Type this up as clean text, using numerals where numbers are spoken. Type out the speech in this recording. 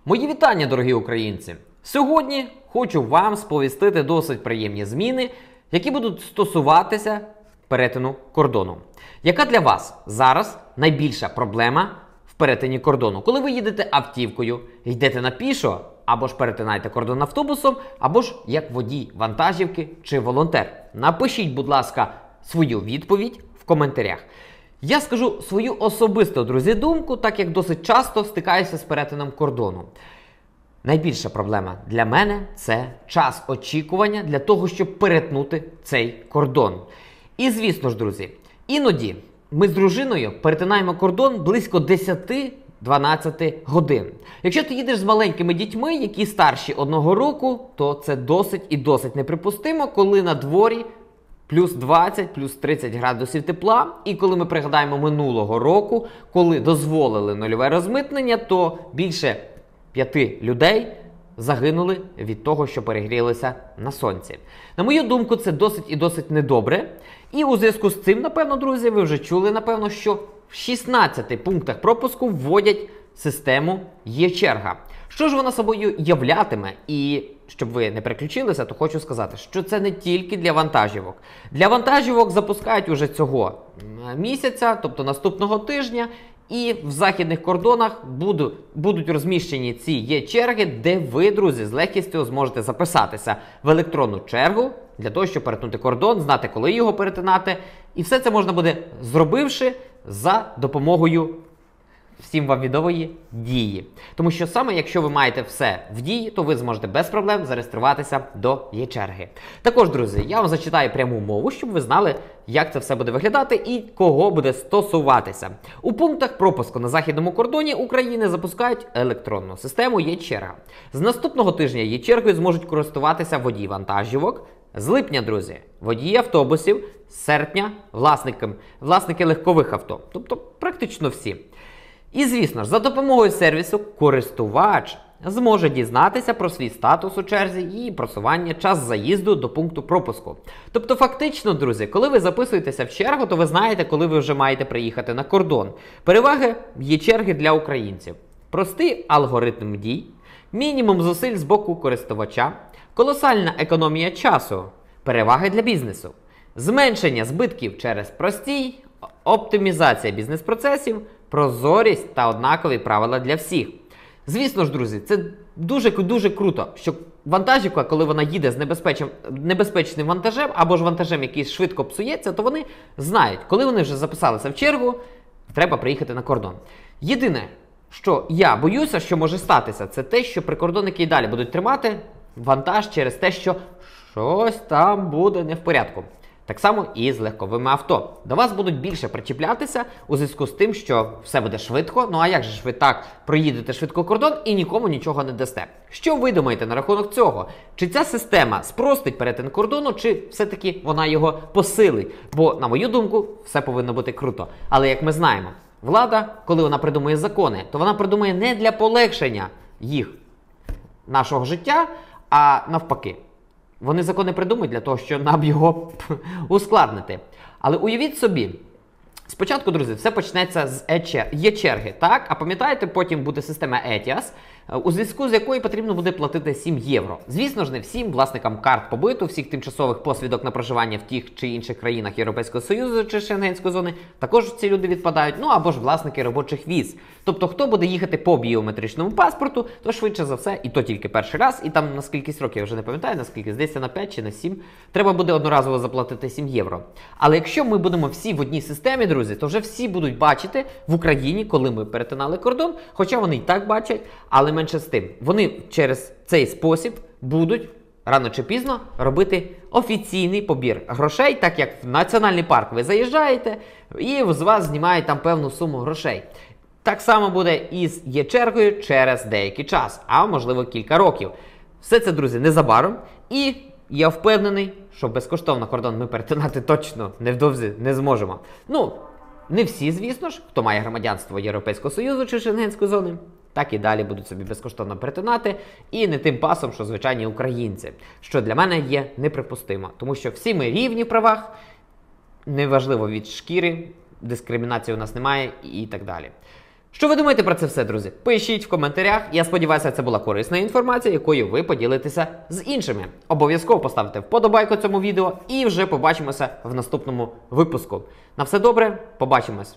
Мої вітання, дорогі українці! Сьогодні хочу вам сповістити досить приємні зміни, які будуть стосуватися перетину кордону. Яка для вас зараз найбільша проблема в перетині кордону? Коли ви їдете автівкою, йдете на пішо, або ж перетинаєте кордон автобусом, або ж як водій вантажівки чи волонтер. Напишіть, будь ласка, свою відповідь в коментарях. Я скажу свою особисту, друзі, думку, так як досить часто стикаюся з перетином кордону. Найбільша проблема для мене – це час очікування для того, щоб перетнути цей кордон. І звісно ж, друзі, іноді ми з дружиною перетинаємо кордон близько 10-12 годин. Якщо ти їдеш з маленькими дітьми, які старші 1 року, то це досить і досить неприпустимо, коли на дворі плюс 20, плюс 30 градусів тепла. І коли ми пригадаємо минулого року, коли дозволили нульове розмитнення, то більше 5 людей загинули від того, що перегрілися на сонці. На мою думку, це досить і досить недобре. І у зв'язку з цим, напевно, друзі, ви вже чули, напевно, що в 16 пунктах пропуску вводять систему «Є-черга». Що ж вона собою являтиме? І щоб ви не переключилися, то хочу сказати, що це не тільки для вантажівок. Для вантажівок запускають уже цього місяця, тобто наступного тижня, і в західних кордонах будуть розміщені ці є-черги, де ви, друзі, з легкістю зможете записатися в електронну чергу для того, щоб перетнути кордон, знати, коли його перетинати. І все це можна буде зробивши за допомогою всім вам відомої Дії. Тому що саме якщо ви маєте все в Дії, то ви зможете без проблем зареєструватися до є-черги. Також, друзі, я вам зачитаю пряму мову, щоб ви знали, як це все буде виглядати і кого буде стосуватися. У пунктах пропуску на західному кордоні України запускають електронну систему є-черга. З наступного тижня є-чергою зможуть користуватися водії вантажівок. З липня, друзі, водії автобусів, з серпня власники легкових авто. Тобто практично всі. І, звісно ж, за допомогою сервісу користувач зможе дізнатися про свій статус у черзі і просування, час заїзду до пункту пропуску. Тобто, фактично, друзі, коли ви записуєтеся в чергу, то ви знаєте, коли ви вже маєте приїхати на кордон. Переваги є черги для українців. Простий алгоритм дій, мінімум зусиль з боку користувача, колосальна економія часу, переваги для бізнесу, зменшення збитків через простій, оптимізація бізнес-процесів, прозорість та однакові правила для всіх. Звісно ж, друзі, це дуже круто, що вантажівка, коли вона їде з небезпечним вантажем, або ж вантажем, який швидко псується, то вони знають, коли вони вже записалися в чергу, треба приїхати на кордон. Єдине, що я боюся, що може статися, це те, що прикордонники і далі будуть тримати вантаж через те, що щось там буде не в порядку. Так само і з легковими авто. До вас будуть більше причіплятися у зв'язку з тим, що все буде швидко. Ну а як же ж ви так проїдете швидко кордон і нікому нічого не дасте? Що ви думаєте на рахунок цього? Чи ця система спростить перетин кордону, чи все-таки вона його посилить? Бо, на мою думку, все повинно бути круто. Але як ми знаємо, влада, коли вона придумує закони, то вона придумує не для полегшення нашого життя, а навпаки. Вони закони придумують для того, щоб нам його ускладнити. Але уявіть собі, спочатку, друзі, все почнеться з є-черги, так? А пам'ятаєте, потім буде система ETIAS, у зв'язку з якою потрібно буде платити 7 євро. Звісно ж, не всім власникам карт побиту, всіх тимчасових посвідок на проживання в тих чи інших країнах Європейського Союзу чи Шенгенської зони, також ці люди відпадають, ну або ж власники робочих віз. Тобто, хто буде їхати по біометричному паспорту, то швидше за все, і то тільки перший раз, і там на скількись років, я вже не пам'ятаю, наскільки, здається, на 5 чи на 7, треба буде одноразово заплатити 7 євро. Але якщо ми будемо всі в одній системі, друзі, то вже всі будуть бачити в Україні, коли ми перетинали кордон, хоча вони і так бачать, але менше з тим. Вони через цей спосіб будуть рано чи пізно робити офіційний побір грошей, так як в національний парк ви заїжджаєте і з вас знімають там певну суму грошей. Так само буде і з є-чергою через деякий час, а можливо кілька років. Все це, друзі, незабаром. І я впевнений, що безкоштовно кордон ми перетинати точно невдовзі не зможемо. Ну, не всі, звісно ж, хто має громадянство Європейського Союзу чи Шенгенської зони, так і далі будуть собі безкоштовно перетинати, і не тим пасом, що звичайні українці, що для мене є неприпустимо. Тому що всі ми рівні в правах, неважливо від шкіри, дискримінації у нас немає і так далі. Що ви думаєте про це все, друзі? Пишіть в коментарях. Я сподіваюся, це була корисна інформація, якою ви поділитеся з іншими. Обов'язково поставте вподобайку цьому відео і вже побачимося в наступному випуску. На все добре, побачимось!